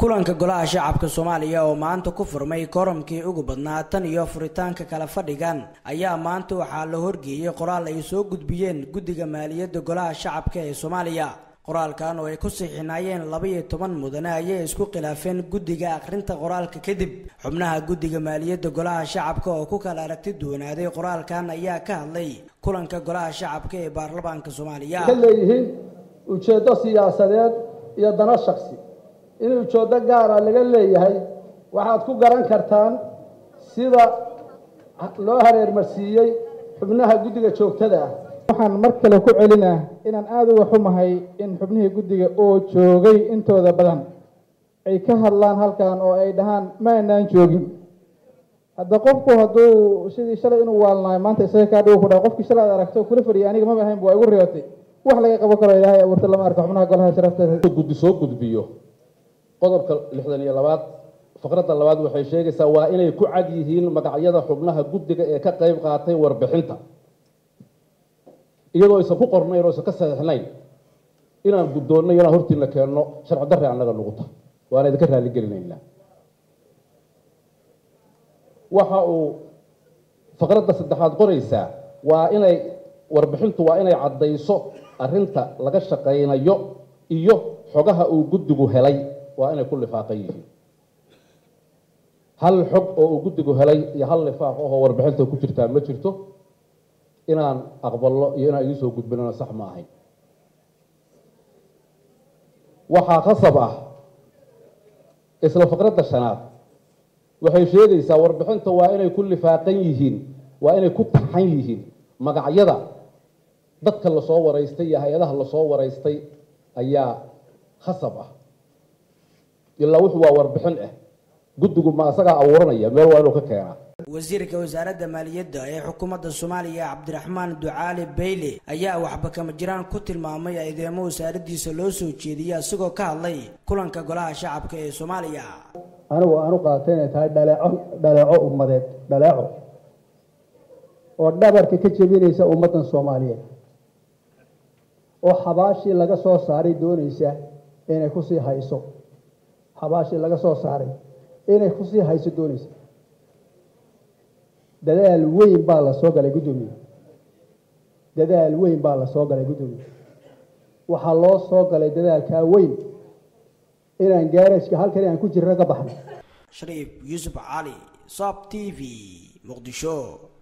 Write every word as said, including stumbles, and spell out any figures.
kulanka golaha shacabka Soomaaliya oo maanta ku furmay koramkii ugu badnaa tan iyo furitaanka kala fadhigan ayaa maanta waxaa la horgeeyay qoraal ay soo gudbiyeen guddiga maaliyadda golaha shacabka ee Soomaaliya. qoraalkan oo ay ku saxiixnaayeen laba iyo toban mudane ayay isku khilaafeen guddiga akhrinta qoraalka kadib. xubnaha guddiga maaliyadda golaha shacabka oo ku kala aragti duwanaaday qoraalkan ayaa ka hadlay kulanka golaha shacabka ee baarlamaanka Soomaaliya. leeyihiin ujeedo siyaasadeed iyo dana shakhsi in ujeedo gaar ah laga leeyahay waxaad ku garan kartaan sida loo hareermarsiiyay xubnaha guddiga joogtada ah. waxaan mar kale ku celinaa inaan aad uga xumahay in xubnihii guddiga oo joogay intooda badan ay ka hadlaan halkan oo ay dhahaan ma aanaan joogin. hadda qofku hadduu sidii shalay inuu waalnaay maanta isaga kaa dhigo ku dhaha qofkii shalay aad aragto kula fadhiyay aniga maba ahayn waa igu riyootay wax laga qaban karo ilaahay abuurta lama arko xubnaha golaha sharafteeda guddi soo gudbiyo qodobka lixdan iyo labaad faqradda labaad waxay sheegaysaa waa inay ku cad yihiin magacyada xubnaha guddiga ee ka qayb qaatay warbixinta iyadoo aysan ku qornayn oo aysan ka saxiixnayn inaan guddoonno inaan hortiina keenno sharci darre annaga nagu tahay waana idinka raali gelinaynaa. waxa uu faqradda saddexaad qoraysaa waa inay warbixintu waa inay caddayso arrinta laga shaqaynayo iyo xogaha uu guddigu helay waa inay ku lifaaqan yihiin. hal xog oo uu guddigu helay iyo hal lifaaq oo warbixinta ku jirtaa ma jirto. inaan aqbalno iyo inaan idin soo gudbinana sax ma ahayn. waxaa khasab ah isla faqradda shanaad waxay sheegaysaa warbixinta waa inay ku lifaaqan yihiin waa inay ku taxan yihiin magacyada dadka lasoo waraystay iyo hay-adaha lasoo waraystay ayaa khasab ah. ilaa wuxuu waa warbixin ah guddigu ma asagaa abuuranaya meel waa inuu ka keenaa. wasiirka wasaaradda maaliyadda ee xukuumadda Soomaaliya Cabdiraxmaan Ducaale Beyle ayaa waxba kama jiraan ku tilmaamay eedeymo wasaaraddiisa loo soo jeediyay isagoo ka hadlay kulanka golaha shacabka ee Soomaaliya. anigu aanu qaatay inay tahay dhaleeco dhaleeco ummadeed dhaleeco oo dhabarka ka jebinaysa ummaddan Soomaaliyeed oo xabaashii laga soo saaray doonaysa inay ku sii hayso xabaashii laga soo saaray inay ku sii hayso doonaysa. dadaal weyn baa la soo galay gudoomiye dadaal weyn baa la soo galay gudoomiye waxa loo soo galay dadaalka weyn inaan gaarashka halkan aan ku jirno ka baxno. Shariif Yusuf Ali Sab T V Muqdisho.